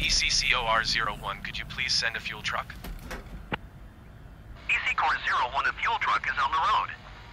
ECCOR-01, could you please send a fuel truck? ECCOR-01, a fuel truck is on the road.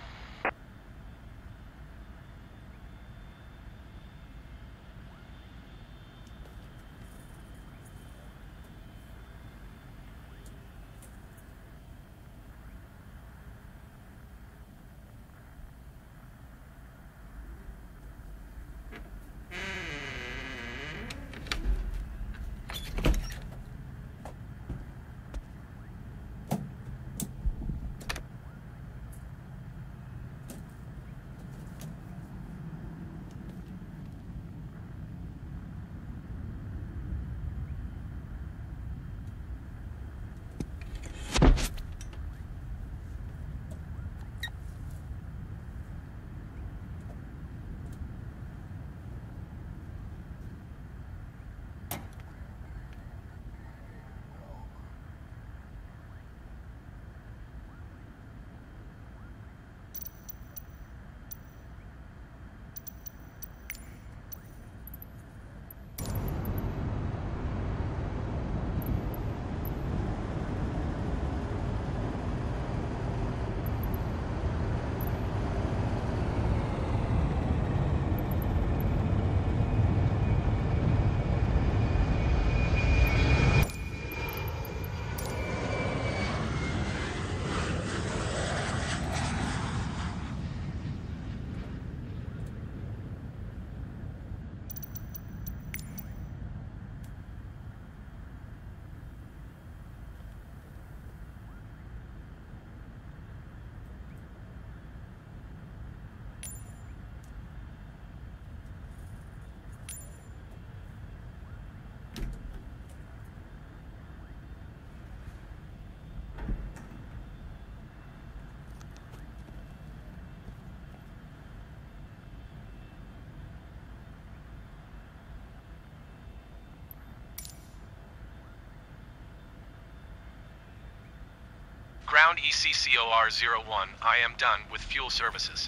Ground ECCOR-01, I am done with fuel services.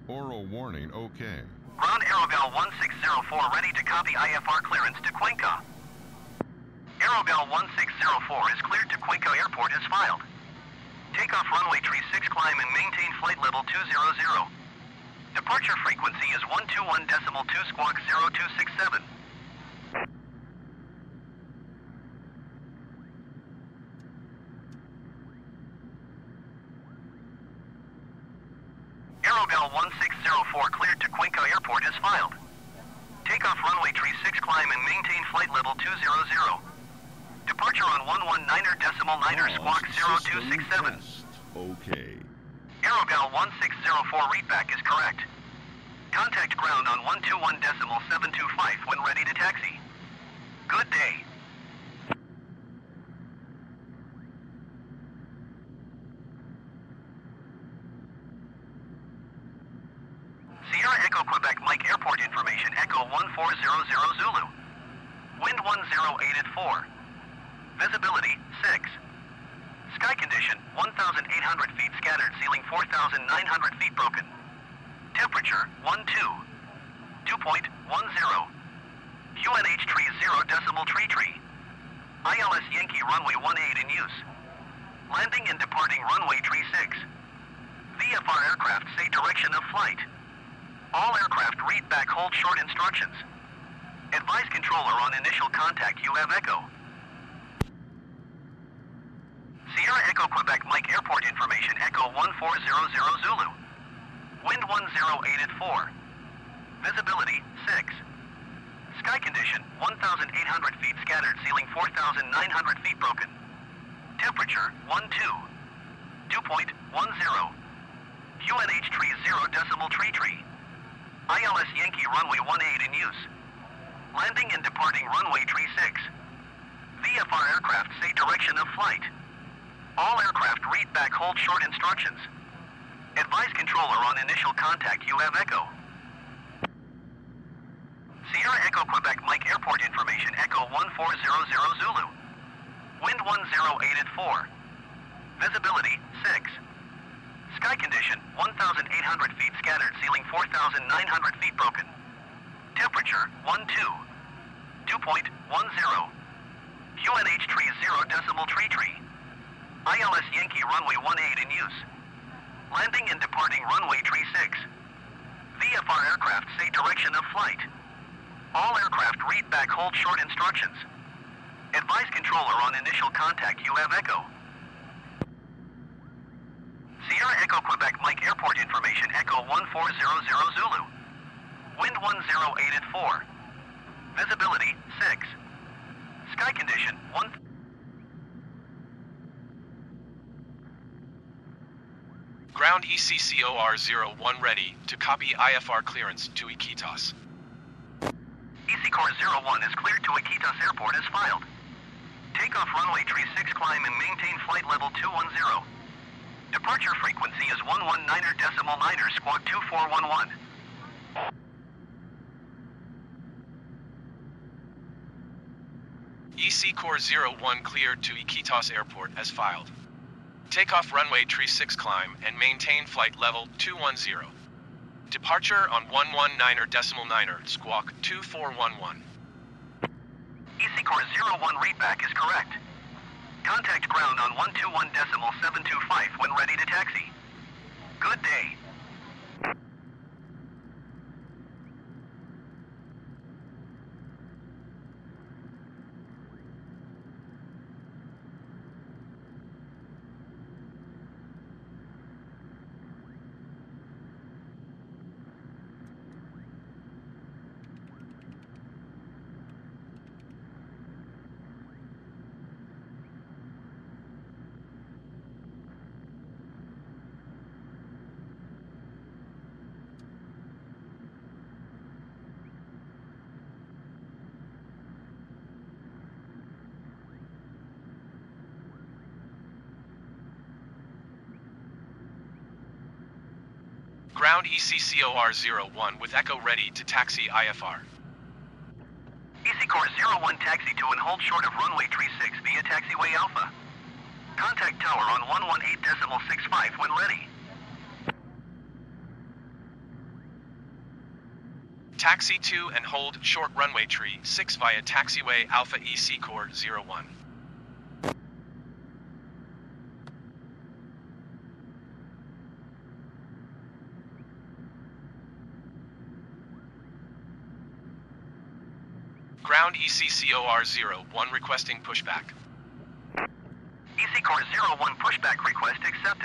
Oral warning, okay. Ground Aerobell 1604 ready to copy IFR clearance to Cuenca. Aerobell 1604 is cleared to Cuenca Airport as filed. Takeoff runway 36 climb and maintain flight level 200. Departure frequency is 121.2 squawk 0267. Aerobell 1604 cleared to Cuenca Airport as filed. Takeoff runway 36 climb and maintain flight level 200. Departure on 119.9 squawk 0267. Okay. Aerobell 1604 readback is correct. Contact ground on 121.725 when ready to taxi. Good day. Sierra Echo Quebec Mike Airport information Echo 1400 Zulu. Wind 108 at 4. Visibility 6. Sky condition 1,800 feet scattered, ceiling 4,900 feet broken. Temperature 12. Dew point 10. QNH tree 0.tree. ILS Yankee runway 18 in use. Landing and departing runway tree 6. VFR aircraft say direction of flight. All aircraft read back hold short instructions. Advise controller on initial contact you have Echo. Sierra Echo Quebec Mike Airport information Echo 1400 Zulu. Wind 108 at 4. Visibility 6. Sky condition 1,800 feet scattered, ceiling 4,900 feet broken. Temperature 12. Dew point 10. QNH tree 0.tree. ILS Yankee runway 18 in use. Landing and departing runway tree 6. VFR aircraft say direction of flight. All aircraft read back hold short instructions. Advise controller on initial contact you have Echo. Sierra Echo Quebec Mike Airport information Echo 1400 Zulu. Wind 108 at 4. Visibility 6. Sky condition 1,800 feet scattered, ceiling 4,900 feet broken. Temperature 12. Dew point 10. QNH tree 0.tree. ILS Yankee runway 18 in use. Landing and departing runway tree 6. VFR aircraft say direction of flight. All aircraft read back hold short instructions. Advise controller on initial contact you have Echo. Sierra Echo Quebec Mike Airport information Echo 1400 Zulu. Wind 108 at 4. Visibility 6. Sky condition 1. Ground ECCOR-01 ready to copy IFR clearance to Iquitos. ECCOR-01 is cleared to Iquitos Airport as filed. Takeoff runway tree 6 climb and maintain flight level 210. Departure frequency is 119.9 squawk 2411. ECCOR-01 cleared to Iquitos Airport as filed. Takeoff runway tree 6 climb and maintain flight level 210. Departure on 119.9 squawk 2411. ECCOR-01 readback is correct. Contact ground on 121.725 when ready to taxi. Good day. Ground ECCOR-01 with Echo ready to taxi IFR. ECCOR-01 taxi to and hold short of runway tree 6 via taxiway Alpha. Contact tower on 118.65 when ready. Taxi to and hold short runway tree 6 via taxiway Alpha EC Core 01. Ground ECCOR 01 requesting pushback. EC Core 01 pushback request accepted.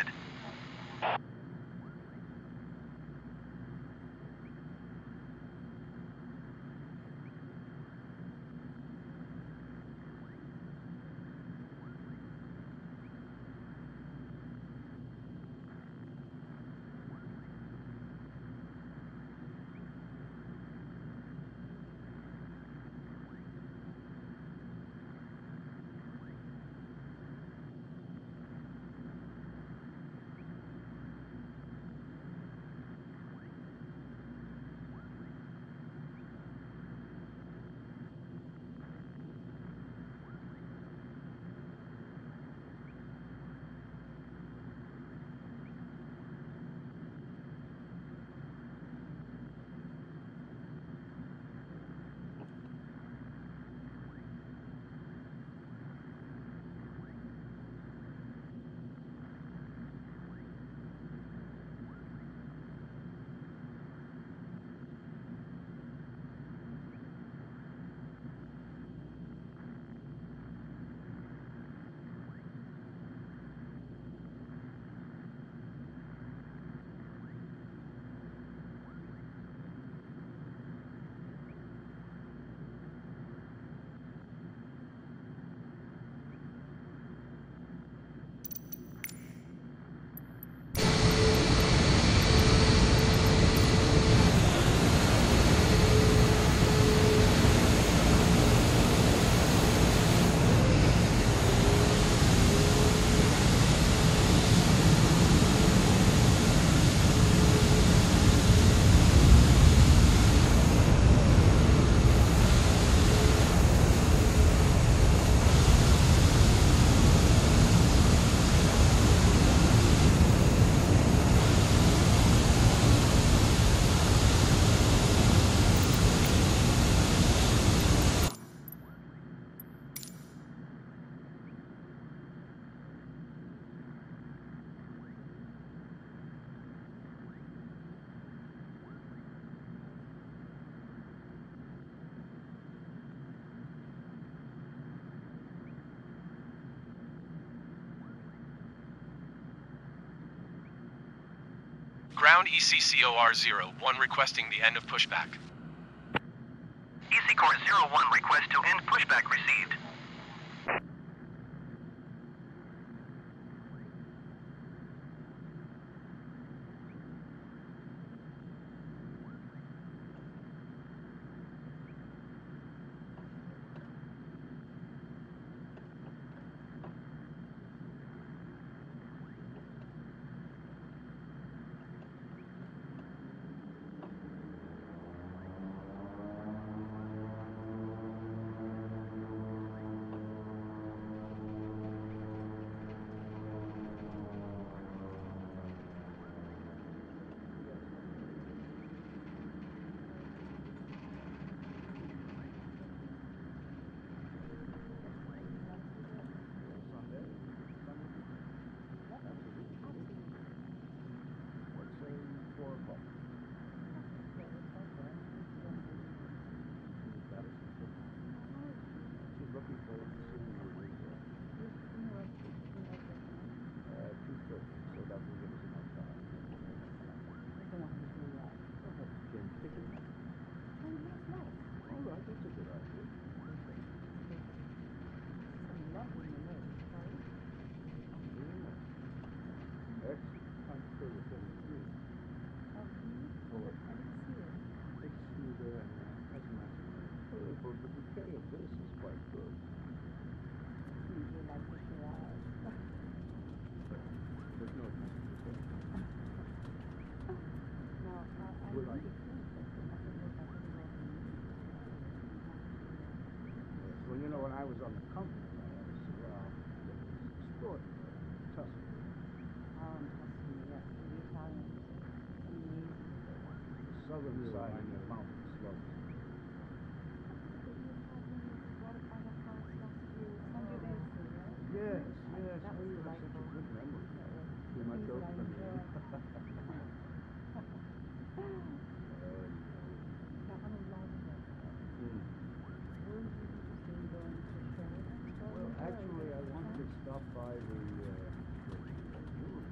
Ground ECCOR 01 requesting the end of pushback. EC Core 01 request to end pushback received. Well, you know, when I was on the company, sport, Tuscany. Tuscany, yes, the Italians. Amazing. southern side of the mountain slopes. Yes, yes. That was You have such a delightful. good memory. Too much oak for me. That one is lovely. Where would you be interested in going to Sheridan? Well, actually, I want to stop by the News.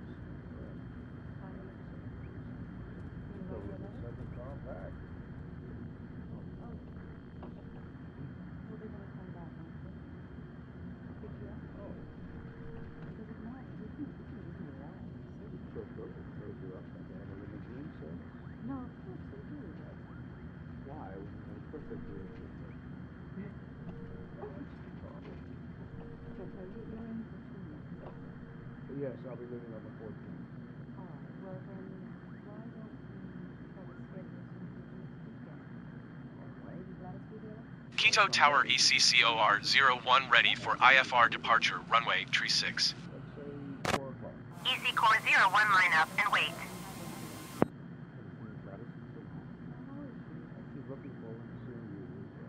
So we can send the car back. Well, they're gonna come back, aren't they? Pick you up? Oh, Does it matter? You can easily ride. chauffeur will take you up. They have a limousine service. No, of course they do. Why? Of course they do. But you're in Virginia. Yes, I'll be living on the 14th. All right. Well, then, why don't we try to schedule something for this weekend? Maybe let us be there? Quito Tower ECCOR 01 ready for IFR departure, runway tree 6. Let's say 4 o'clock. EC Core 01 line up and wait. She's looking forward to seeing you.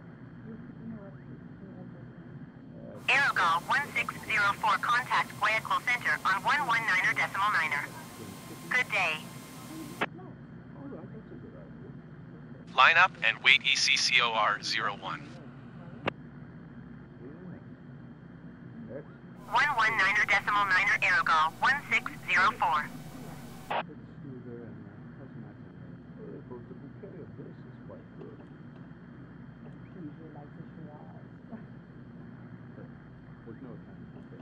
Aerogol 1604 contact Guayaquil Center on 119er.9er. Good day. All right, that's a good idea. Line up and wait ECCOR 01. Next, 119er.9er Aerogol 1604. let's see there and how's that? Well, both the bouquet of this is quite good. Usually like to Shiraz. There's no time to take.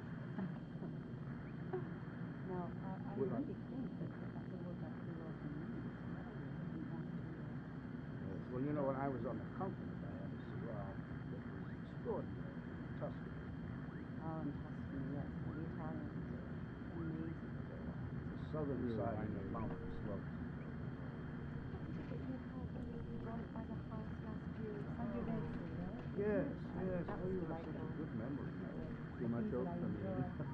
Now, I Would I- really think that the work out pretty well for me. We want to, Yes. Well, you know, when I was on the company, I had a Syrah that was extraordinary. Tuscany. in Tuscany, yes, the Italians are amazing with their wine. The southern side of the mountain slopes. But you brought it by the house last year, Sangiovese, right? Yes, yes. That Oh, was you have such a delightful. good memory. Too much oak for me.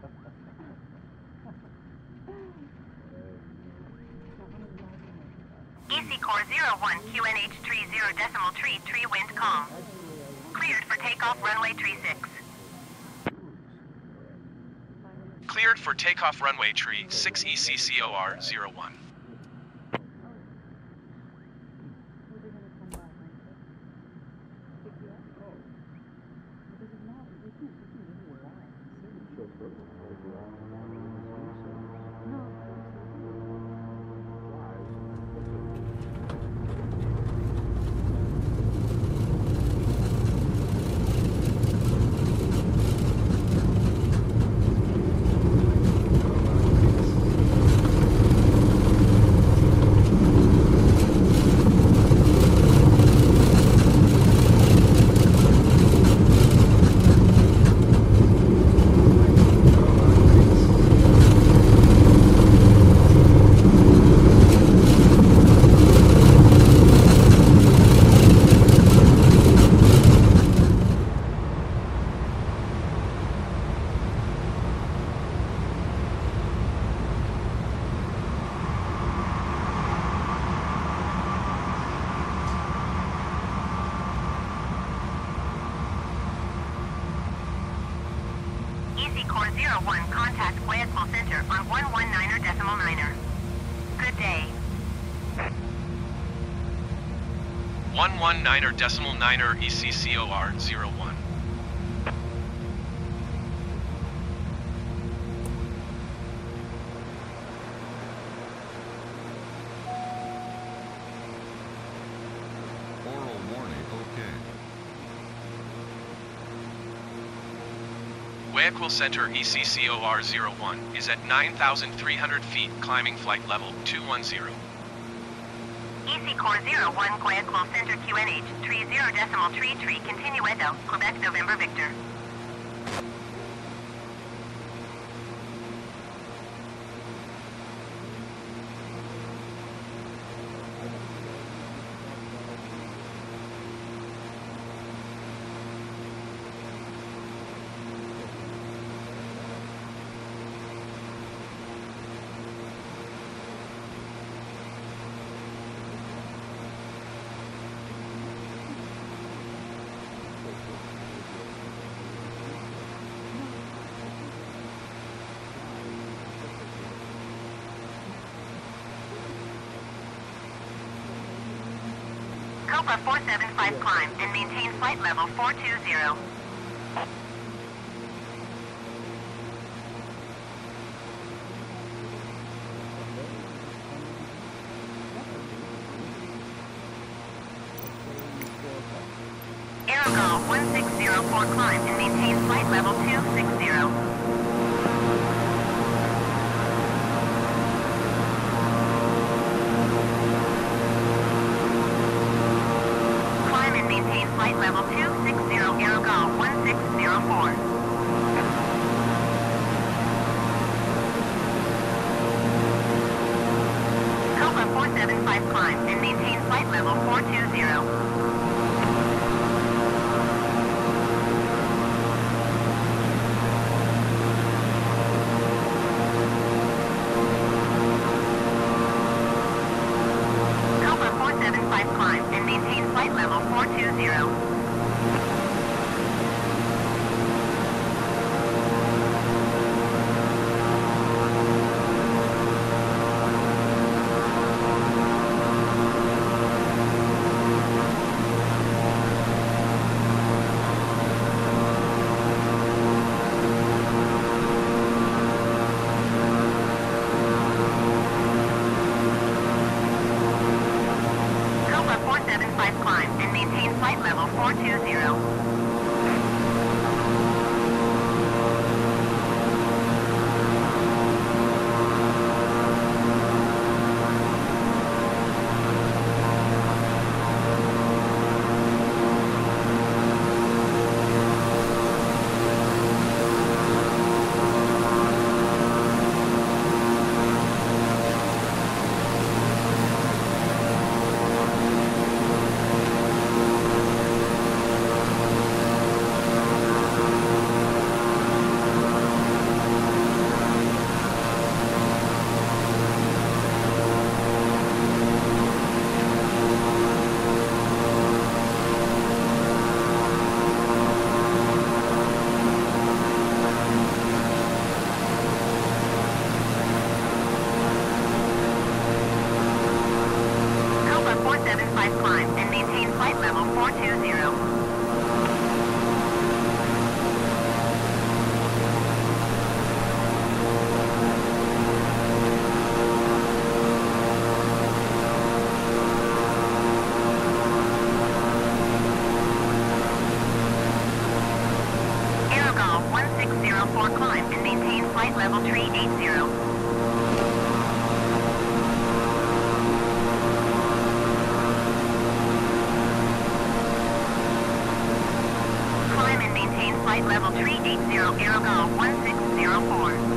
EC Core 01 QNH tree 0.tree wind calm. Cleared for takeoff runway tree 6. Cleared for takeoff runway tree 6 ECCOR 01. EC Core 01 contact Guayaquil Center on 119er.9er. Good day. 119er.9er ECCOR 01. Oral warning, okay. Guayaquil Center ECCOR 01 is at 9,300 feet, climbing flight level 210. EC Core 01 Guayaquil Center QNH tree 0.tree Continuedo, Quebec November Victor. Cobra 475 climb and maintain flight level 420. Aerogol 1604 climb and maintain flight level 260. Flight level 260, Aerogol 1604. Cobra 475 climb and maintain flight level 420. Flight level 420. Climb and maintain flight level 420. Climb and maintain flight level 420. Aerogol 1604 climb and maintain flight level 380. Flight level 380, Aerogol 1604.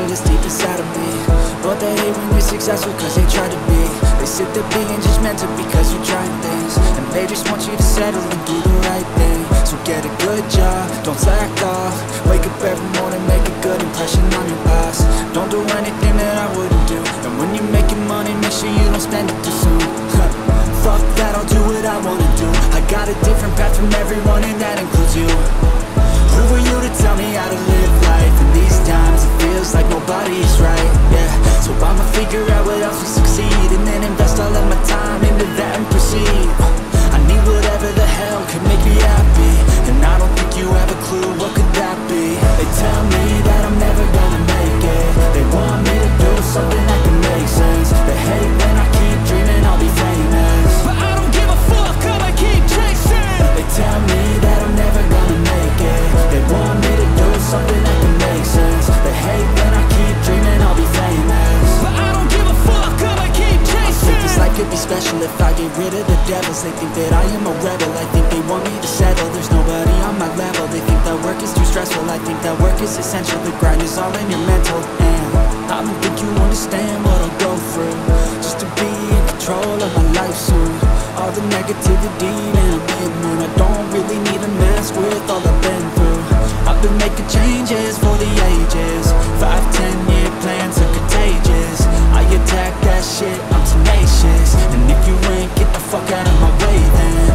potential that's deep inside of me. But they hate when you're successful cause they try to be. They sit there being judgmental because you're trying things, and they just want you to settle and do the right thing. So get a good job, don't slack off. Wake up every morning, make a good impression on your boss. Don't do anything that I wouldn't do. And when you're making money, make sure you don't spend it too soon. Fuck that, I'll do what I wanna do. I got a different path from everyone and that includes you. Who are you to tell me how to live life? In these times it feels like nobody is right, yeah. So I'ma figure out what else will succeed, and then invest all of my time into that and proceed. I need whatever the hell can make me happy, and I don't think you have a clue what could that be. They tell me that I'm never gonna make it. They want me to do something that can make sense. They hate when I keep dreaming I'll be famous, but I don't give a fuck, I'ma keep chasing. They tell me that I'm never gonna make it. They want me to do something that can make sense. They hate when I keep dreaming I'll be famous, but I don't give a fuck, I'ma keep chasing. I think this life could be special if I get rid of the devils. They think that I am a rebel, I think they want me to settle. There's nobody on my level. They think that work is too stressful, I think that work is essential. The grind is all in your mental, and I don't think you understand what I'll go through just to be in control of my life soon. All the negativity, man, I'm immune. I don't really need a mask with all I've been through. I've been making changes for the ages. 5-10 year plans are contagious. I attack that shit, I'm tenacious. And if you ain't, get the fuck out of my way then.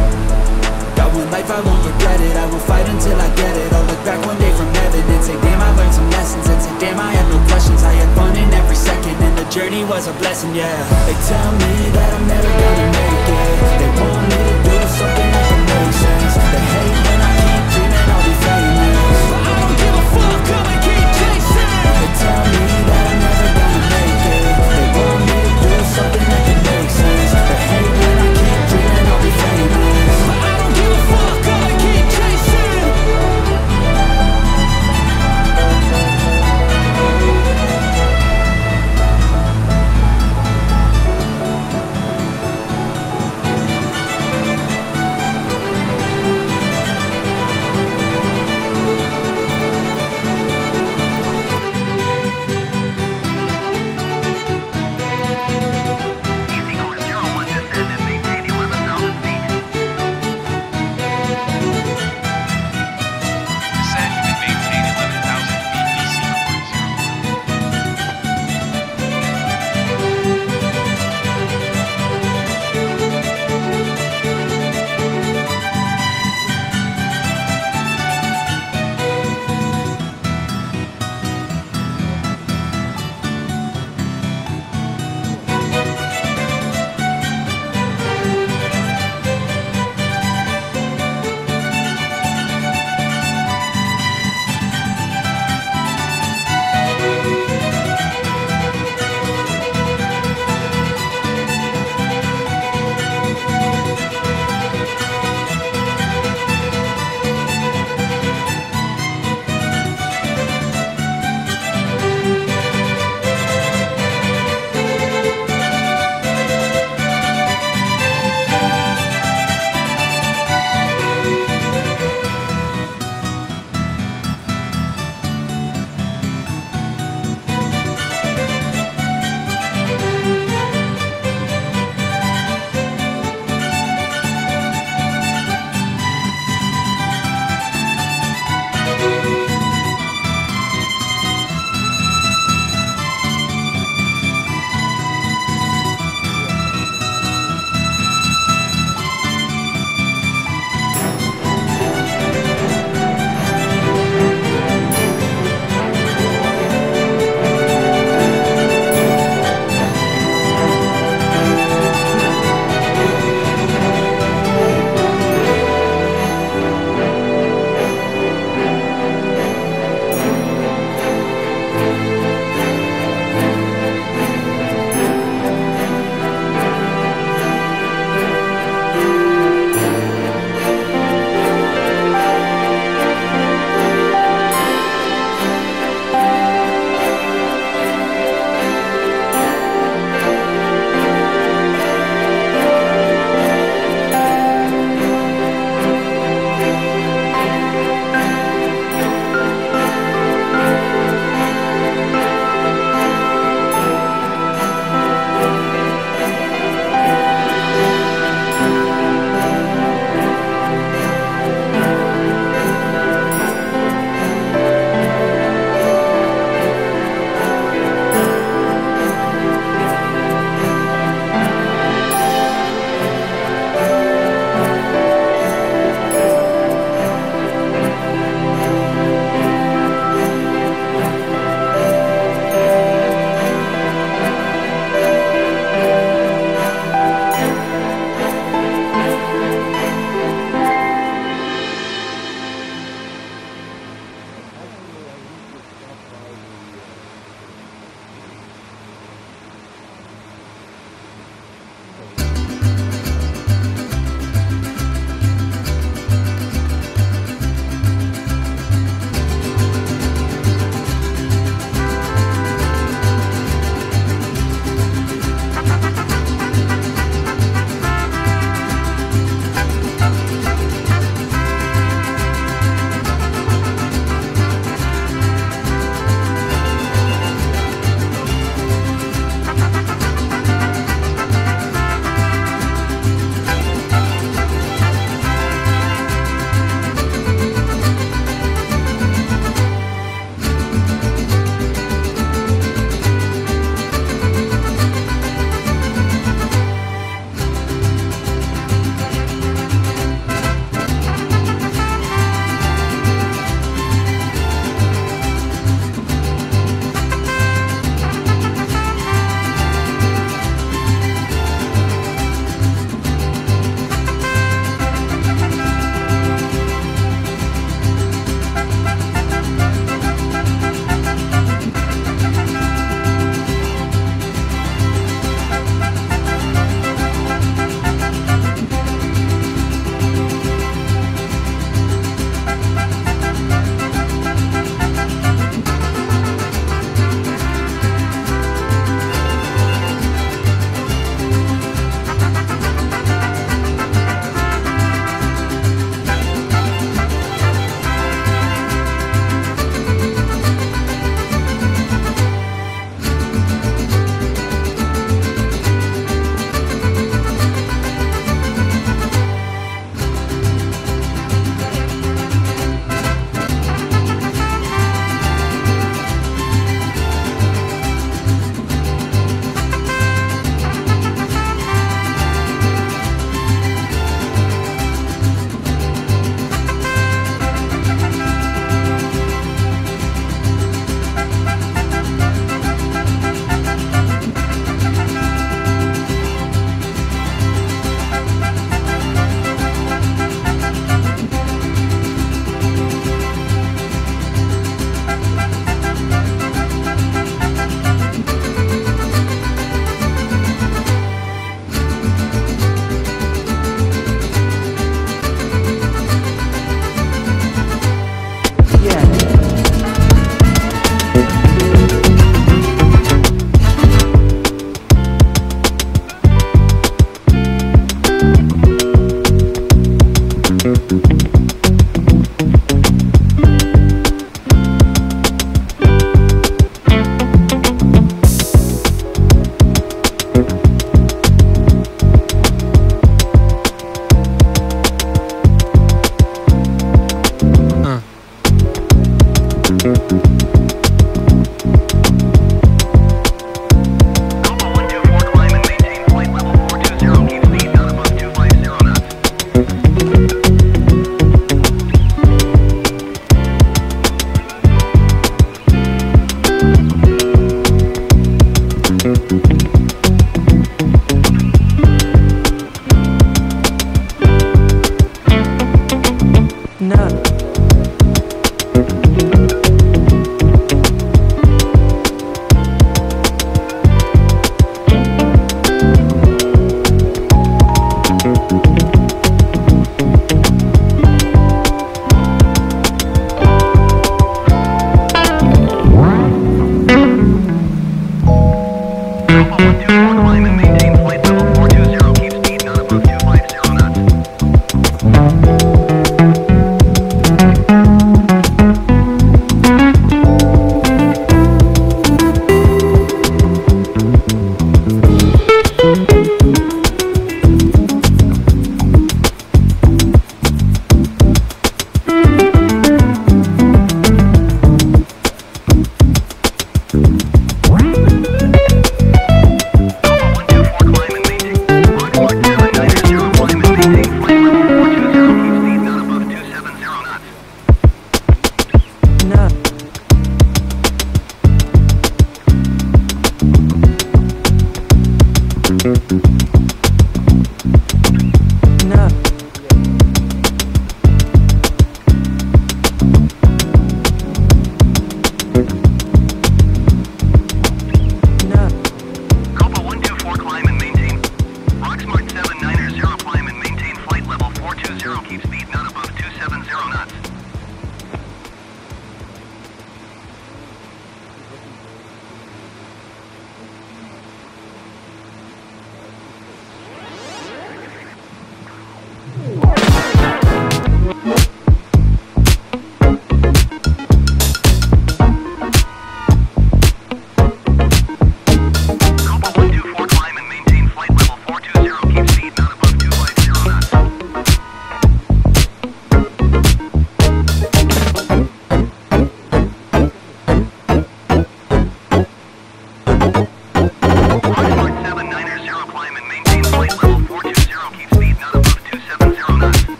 Got one life, I won't regret it. I will fight until I get it. I'll look back one day from heaven and say, damn, I learned some lessons. And say, damn, I had no questions. I had fun in every second, and the journey was a blessing, yeah. They tell me that I'm never gonna make it. They want me to do something that can make sense. They hate when I keep dreaming I'll be famous, but I don't give a fuck, I'ma keep chasing. They tell me that I'm never gonna make it. They want me to do something that can make sense. They hate when I keep dreaming I'll be famous, but I don't give a fuck, I'ma keep chasing.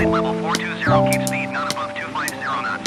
flight level 420, keep speed not above 250 knots.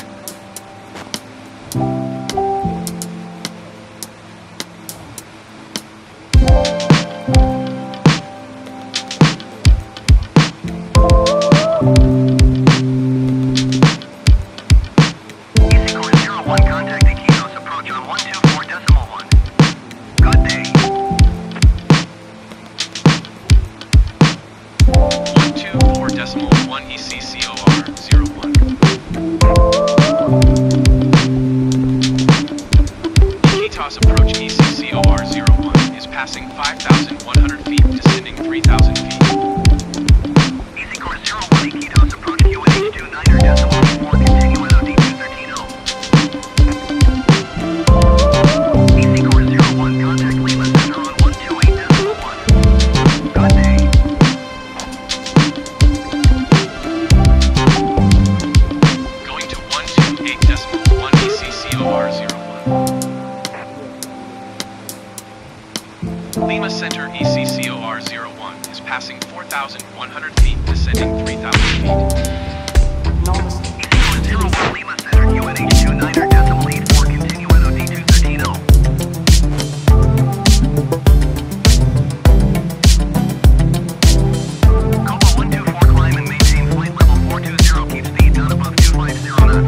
Lima Center ECCOR01 is passing 4,100 feet, descending 3,000 feet. ECCOR01 Lima Center QNH29er decimal 84, continue NOD 213. Copa 124 climb and maintain flight level 420, keep speed not above 250 knots.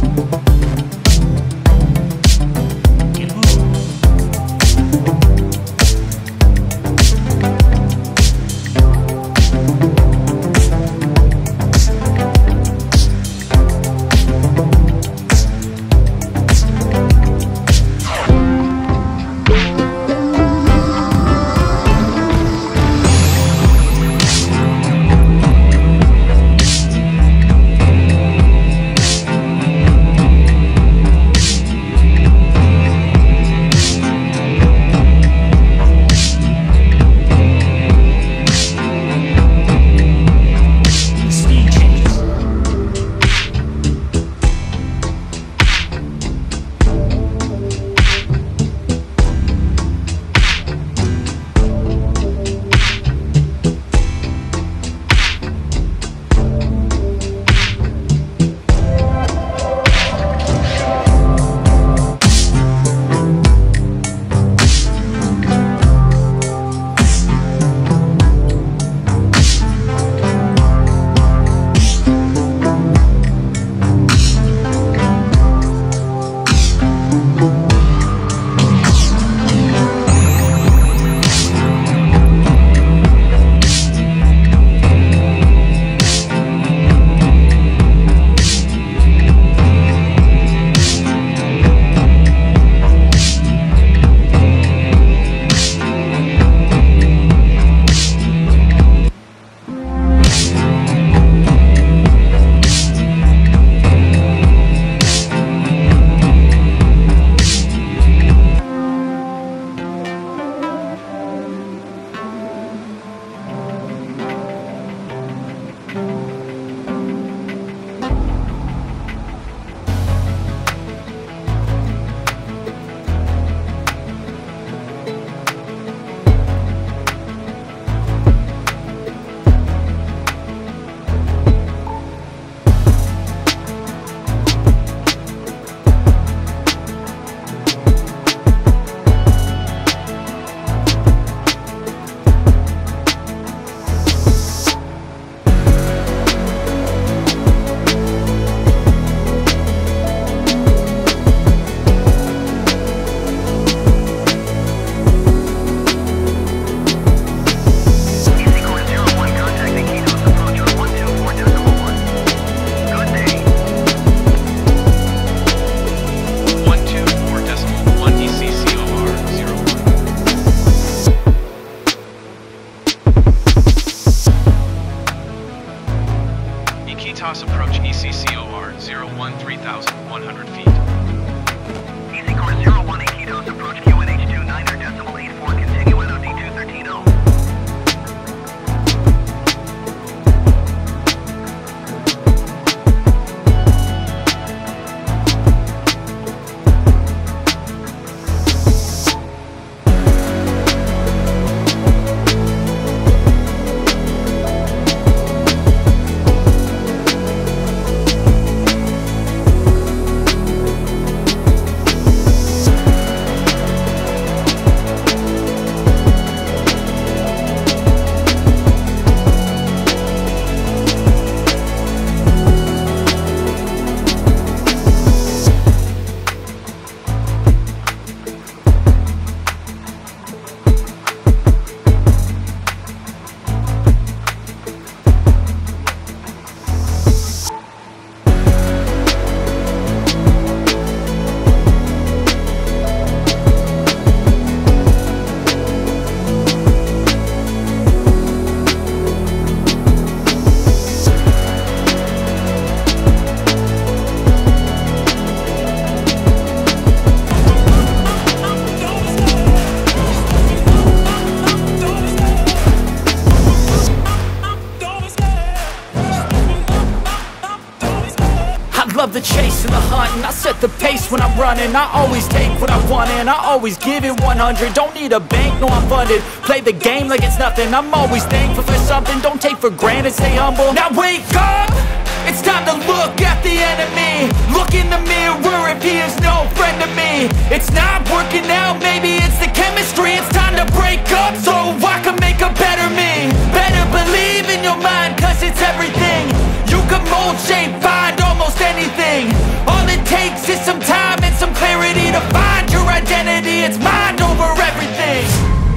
Iquitos approach ECCOR01 3,100 feet. ECCOR01 Iquitos approach QNH29er decimal 84, continue NOD 213. love the chase and the hunt, and I set the pace when I'm running. I always take what I want and I always give it 100. Don't need a bank, no I'm funded. Play the game like it's nothing. I'm always thankful for something. Don't take for granted, stay humble. Now wake up! It's time to look at the enemy. Look in the mirror if he is no friend to me. It's not working out, maybe it's the chemistry. It's time to break up so I can make a better me. Better believe in your mind, cause it's everything. You can mold, shape, find almost anything. All it takes is some time and some clarity to find your identity. It's mind over everything.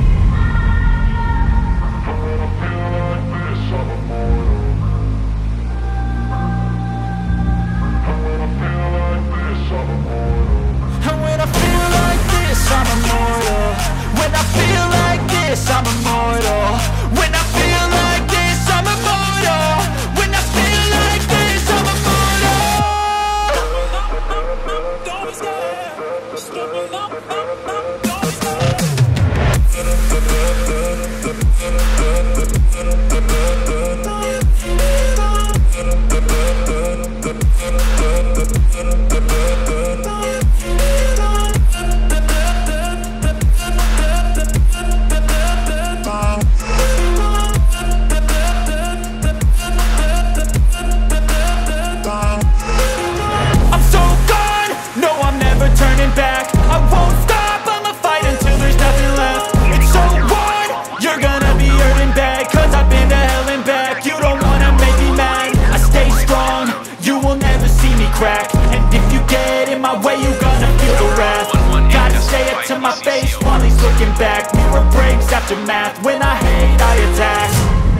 I'm immortal. When I feel like this, I'm immortal. When I feel like this, I'm immortal. When I feel like this, I'm immortal. Don't be scared. Stepping up, don't be scared. Crack. And if you get in my way, you gonna feel the wrath. Gotta say it to my face while he's looking back. Mirror breaks after math. When I hate, I attack.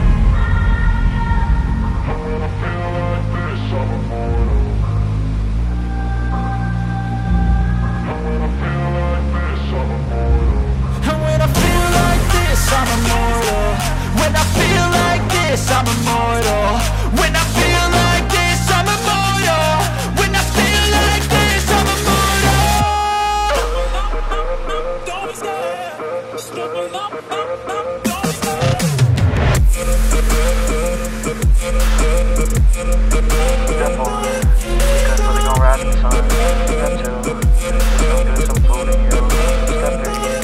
And when I feel like this, I'm immortal. When I feel like this, I'm immortal. When I feel like this, I'm immortal. When I feel like this, I'm immortal. Don't be scared. Stepping up, don't be scared. Step on. Because really gonna ride in the sun. Step 2. Gonna get some food in you. Step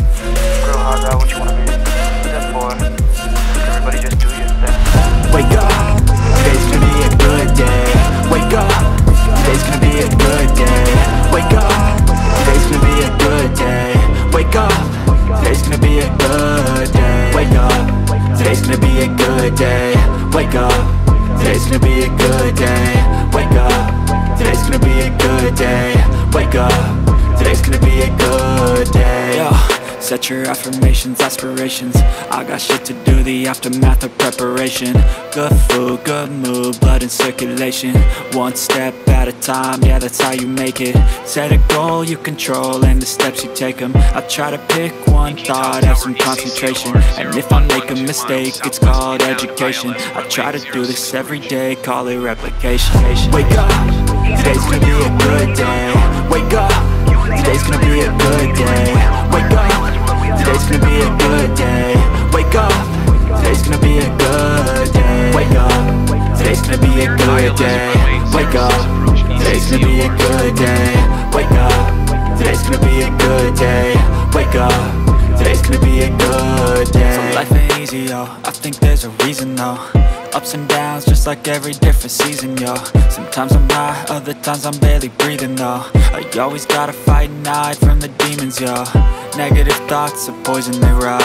3. Grill hard out what you wanna be. Step 4. Everybody just do your thing. Wake up, today's gonna be a good day. Wake up, today's gonna be a good day. Wake up, today's gonna be a good day. Wake up, today's gonna be a good day. Wake up, today's gonna be a good day. Wake up, today's gonna be a good day. Wake up, today's gonna be a good day. Wake up, today's gonna be a good day. Yo. Set your affirmations, aspirations. I got shit to do, the aftermath of preparation. Good food, good mood, blood in circulation. One step at a time, yeah, that's how you make it. Set a goal you control and the steps you take them. I try to pick one thought, have some concentration. And if I make a mistake, it's called education. I try to do this every day, call it replication. Wake up, today's gonna be a good day. Wake up, today's gonna be a good day. Wake up, today's gonna be a good day. Wake up, today's gonna be a good day. Wake up, today's gonna be a good day. Wake up, today's gonna be a good day. Wake up, today's gonna be a good day. Wake up, today's gonna be a good day. So life ain't easy, yo, I think there's a reason though. Ups and downs, just like every different season, yo. Sometimes I'm high, other times I'm barely breathing, though. I always gotta fight and hide from the demons, yo. Negative thoughts are poison, they rot.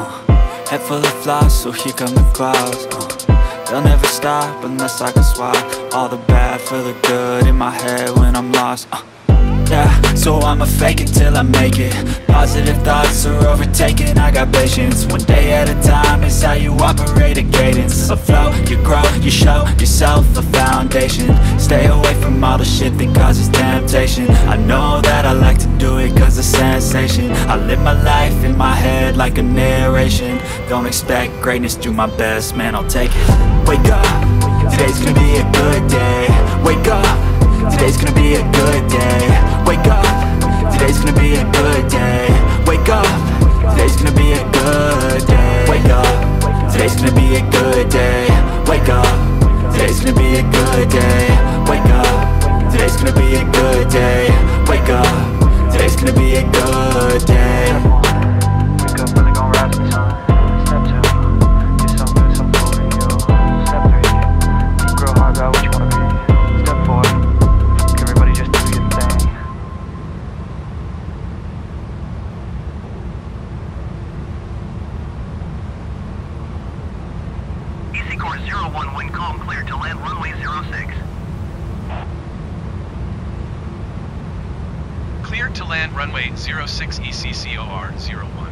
Head full of flies, so here come the clouds. They'll never stop unless I can swap all the bad for the good in my head when I'm lost. Yeah, so I'ma fake it till I make it. Positive thoughts are overtaken, I got patience. One day at a time is how you operate a cadence. A flow, you grow, you show yourself a foundation. Stay away from all the shit that causes temptation. I know that I like to do it cause it's sensation. I live my life in my head like a narration. Don't expect greatness, do my best, man, I'll take it. Wake up, today's gonna be a good day. Wake up, today's gonna be a good day. Wake up, today's gonna be a good day. Wake up, today's gonna be a good day. Wake up, today's gonna be a good day. Wake up, today's gonna be a good day. Wake up, today's gonna Cleared to land runway 06 ECCOR 01.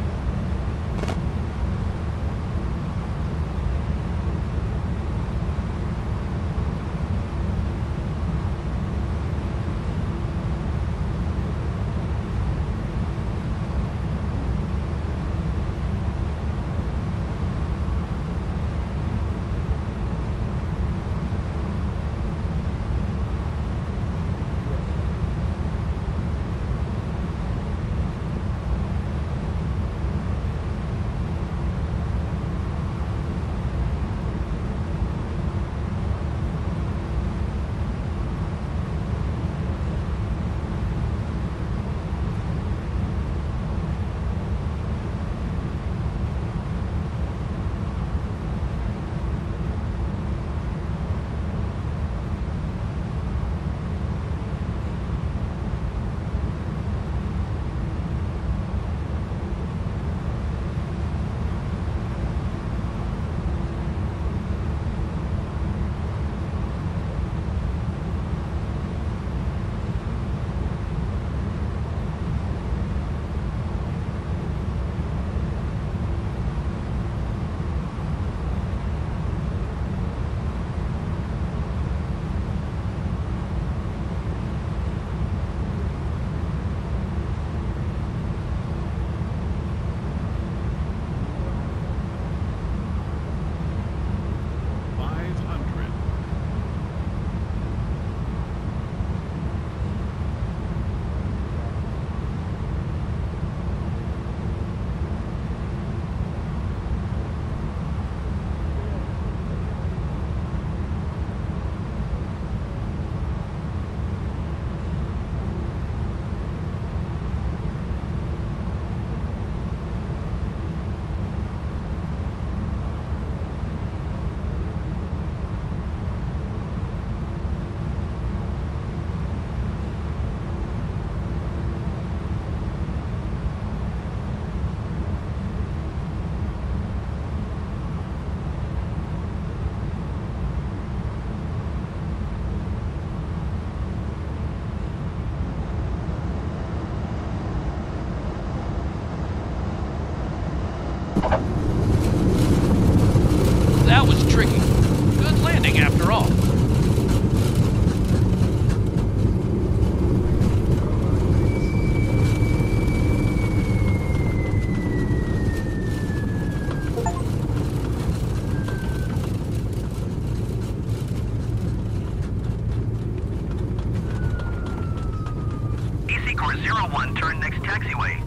That was tricky. Good landing after all. EC Core 01, turn next taxiway.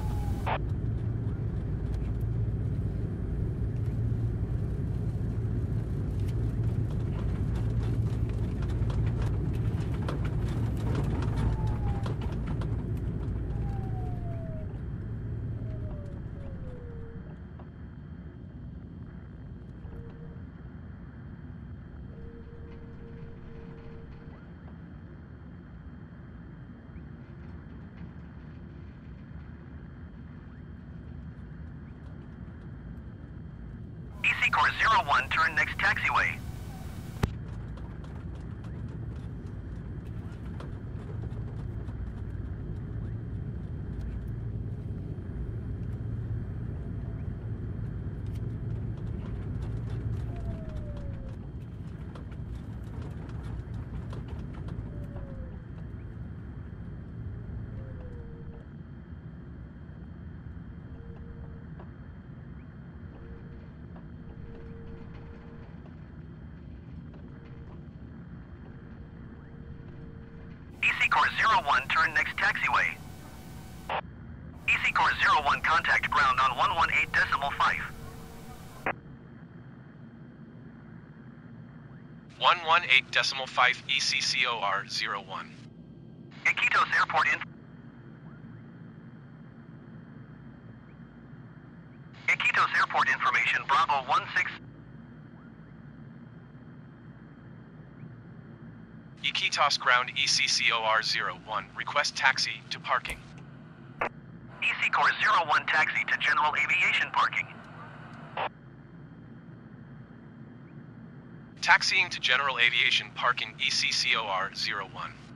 EC Core 01, turn next taxiway. EC Core 01, turn next taxiway. EC Core 01, contact ground on 118.5. 118.5 ECCOR 01. Iquitos Airport Iquitos Airport information, Bravo 16. Iquitos ground ECCOR 01. Request taxi to parking. EC Core 01 taxi to general aviation parking. Taxiing to general aviation parking ECCOR 01.